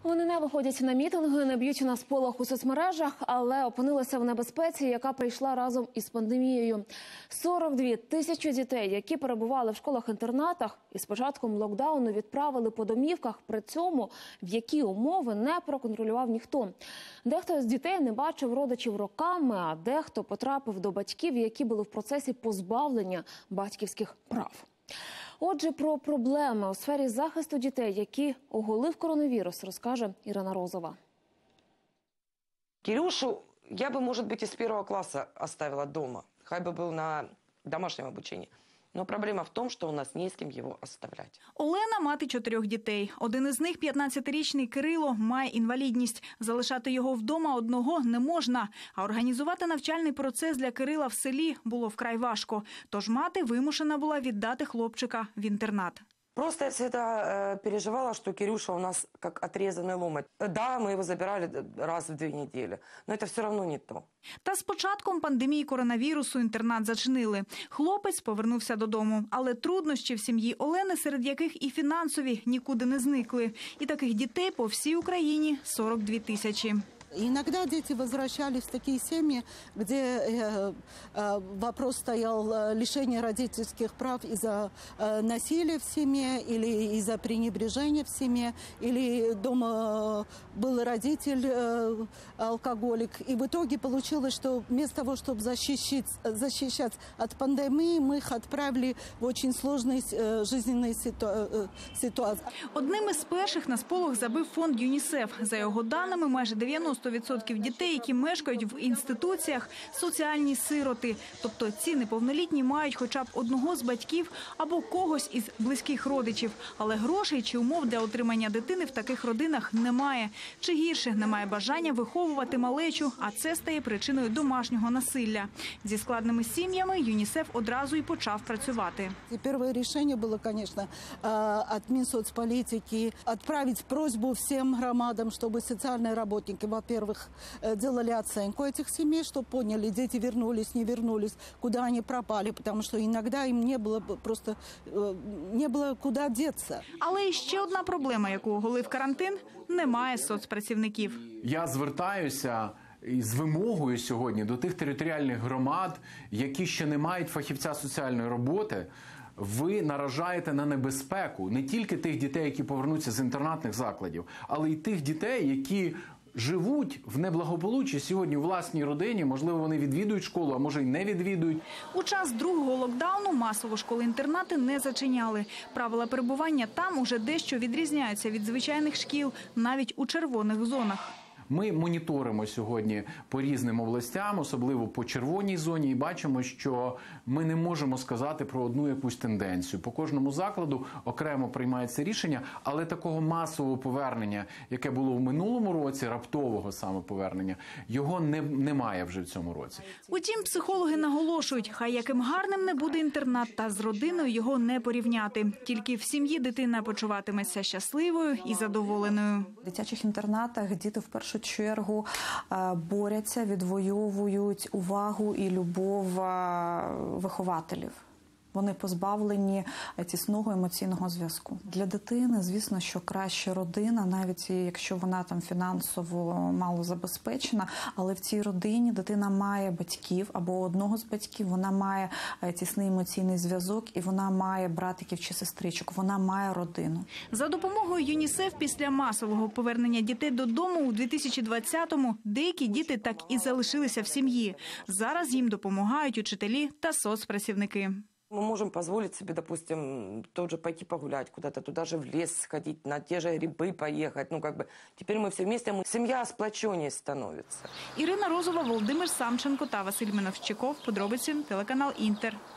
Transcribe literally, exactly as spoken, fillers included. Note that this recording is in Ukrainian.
Вони не виходять на мітинги, не б'ють на сполох у соцмережах, але опинилися в небезпеці, яка прийшла разом із пандемією. сорок дві тисячі дітей, які перебували в школах-інтернатах, із початком локдауну відправили по домівках, при цьому в які умови не проконтролював ніхто. Дехто з дітей не бачив родичів роками, а дехто потрапив до батьків, які були в процесі позбавлення батьківських прав. Отже, про проблеми у сфері захисту дітей, які оголив коронавірус, розкаже Ірина Розова. Кирюшу я бы, может быть, из первого класса оставила дома. Хай бы был на домашнем обучении. Но проблема в тому, що у нас не з ким його оставляти. Олена – мати чотирьох дітей. Один із них, п'ятнадцятирічний Кирило, має інвалідність. Залишати його вдома одного не можна. А організувати навчальний процес для Кирила в селі було вкрай важко. Тож мати вимушена була віддати хлопчика в інтернат. Просто я всегда э, переживала, что Кирюша у нас как отрезанный ломоть. Да, мы его забирали раз в две недели, но это все равно не то. Та з початком пандемії коронавірусу інтернат зачинили. Хлопець повернувся додому. Але труднощі в сім'ї Олени, серед яких і фінансові, нікуди не зникли. І таких дітей по всій Україні сорок дві тисячі. Иногда дети возвращались в такие семьи, где э, э, вопрос стоял лишения родительских прав из-за э, насилия в семье или из-за пренебрежения в семье, или дома был родитель э, алкоголик. И в итоге получилось, что вместо того, чтобы защищать, защищать от пандемии, мы их отправили в очень сложные э, жизненные ситу... ситуации. Одним із перших на сполох забив фонд ЮНІСЕФ. За його даними, майже дев'яносто відсотків дітей, які мешкають в інституціях, соціальні сироти. Тобто ці неповнолітні мають хоча б одного з батьків або когось із близьких родичів. Але грошей чи умов для отримання дитини в таких родинах немає. Чи гірше, немає бажання виховувати малечу, а це стає причиною домашнього насилля. Зі складними сім'ями ЮНІСЕФ одразу й почав працювати. Перше рішення було, звісно, від Мінсоцполітики відправити просьбу всім громадам, щоб соціальні працівники, во-первых, делали оценку этих семей, чтобы поняли, дети вернулись, не вернулись, куда они пропали, потому что иногда им не было просто не было куда деться. Але ще одна проблема, яку оголив карантин – немає соцпрацівників. Я звертаюся з вимогою сьогодні до тих територіальних громад, які ще не мають фахівця соціальної роботи. Ви наражаєте на небезпеку не тільки тих дітей, які повернуться з інтернатних закладів, але й тих дітей, які живуть в неблагополуччі сьогодні у власній родині, можливо, вони відвідують школу, а може й не відвідують. У час другого локдауну масово школи-інтернати не зачиняли. Правила перебування там уже дещо відрізняються від звичайних шкіл, навіть у червоних зонах. Ми моніторимо сьогодні по різним областям, особливо по червоній зоні, і бачимо, що ми не можемо сказати про одну якусь тенденцію. По кожному закладу окремо приймається рішення, але такого масового повернення, яке було в минулому році, раптового саме повернення, його не, немає вже в цьому році. Утім, психологи наголошують, хай яким гарним не буде інтернат, та з родиною його не порівняти. Тільки в сім'ї дитина почуватиметься щасливою і задоволеною. В дитячих інтернатах діти в першу В першу чергу борються, відвоюють увагу і любов вихователів. Вони позбавлені тісного емоційного зв'язку. Для дитини, звісно, що краще родина, навіть якщо вона там фінансово мало забезпечена, але в цій родині дитина має батьків або одного з батьків, вона має тісний емоційний зв'язок і вона має братиків чи сестричок, вона має родину. За допомогою ЮНІСЕФ після масового повернення дітей додому у дві тисячі двадцятому деякі діти так і залишилися в сім'ї. Зараз їм допомагають учителі та соцпрацівники. Мы можем позволить себе, допустим, тоже пойти погулять куда-то, туда же в лес сходить, на те же грибы поехать. Ну, как бы, теперь мы все вместе, мы, семья сплоченнее становится. Ірина Розова, Володимир Самченко та Василь Миновщиков. Подробиці, телеканал «Інтер».